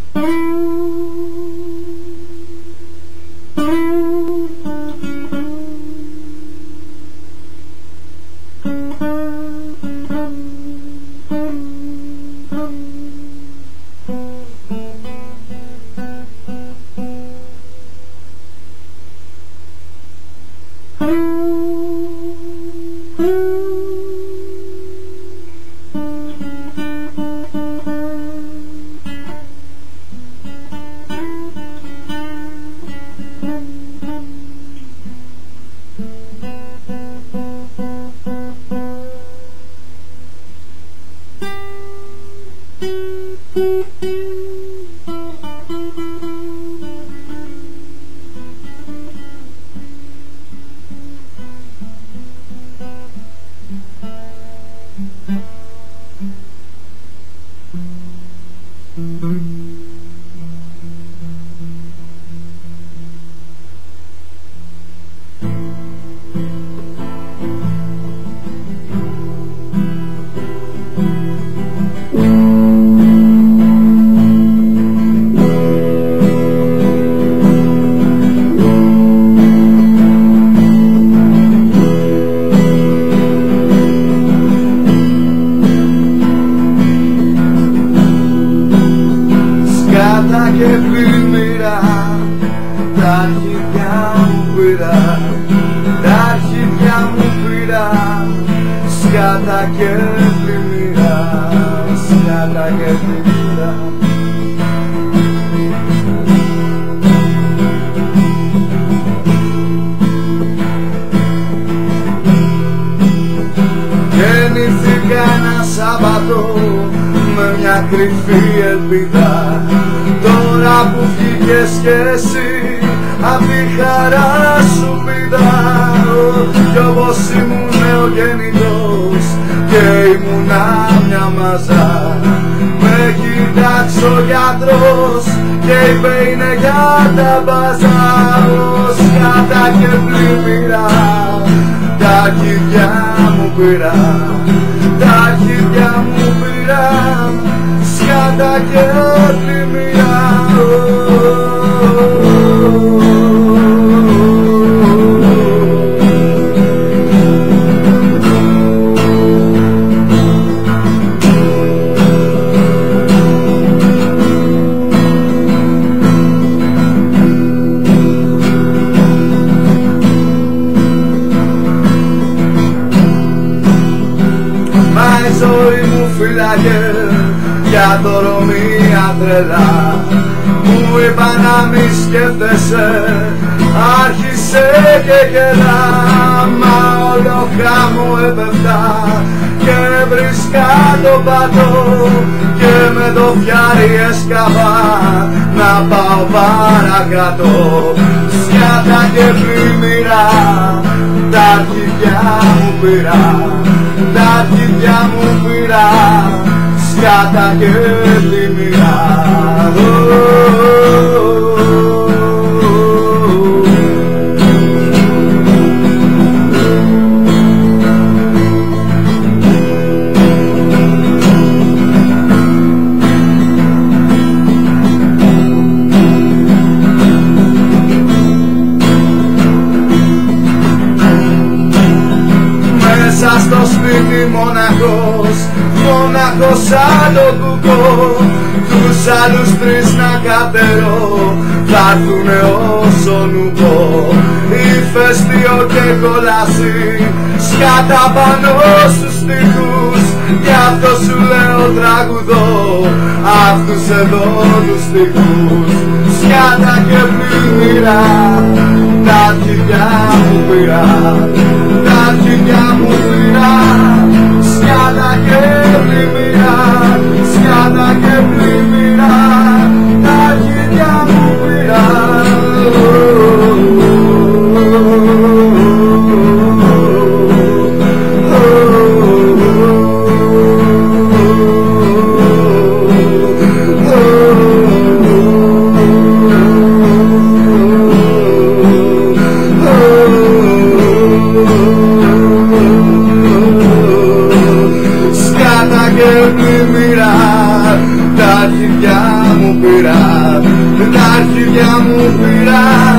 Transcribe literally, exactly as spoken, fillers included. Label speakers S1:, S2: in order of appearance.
S1: Σκάτα και πλημμύρα, τα αρχίδια μου πήρα, τα αρχίδια μου πήρα. Σκάτα και πλημμύρα, σκάτα και πλημμύρα. Γεννήθηκα ένα Σάββατο με μια κρυφή ελπίδα. Τώρα που βγήκες κι εσύ απ' τη χαρά σου πήδα. Κι όπως ήμουν νεογέννητος και ήμουνα μια μάζα, με κοίταξε ο γιατρός και είπε είναι για τα μπάζα. Σκάτα και πλημμύρα, τα αρχίδια μου πήρα, τα αρχίδια μου πήρα. Σκάτα και πλημμύρα. Μα η ζωή μου φύλαγε για τώρα μία τρελά. Μου είπα να μη σκέφτεσαι, άρχισε και γελά. Μα όλο χάμω έπεφτα και βρίσκα το πατώ και με το φιάρι έσκαβα να πάω παρακάτω. Σκάτα και πλημμύρα, τα αρχίδια μου πήρα, τα αρχίδια μου πήρα. Σκάτα και πλημμύρα. Μέσα στο σπίτι μοναχός, μοναχός σαν το κουκό. Τους άλλους τρεις να κατερώ, θα'ρθουνε όσο νουκό. Ηφαίστειο και κολάσι, σκάτα πάνω στους στίχους. Γι' αυτό σου λέω τραγουδώ αυτούς εδώ τους στίχους. Σκάτα και πλημμύρα, τα αρχίδια μου πήρα, τα αρχίδια μου πήρα. Σκάτα και πλημμύρα, σκάτα και πλημμύρα, τα αρχίδια μου πήρα. Σκάτα και πήρα, τα αρχίδια μου πήρα.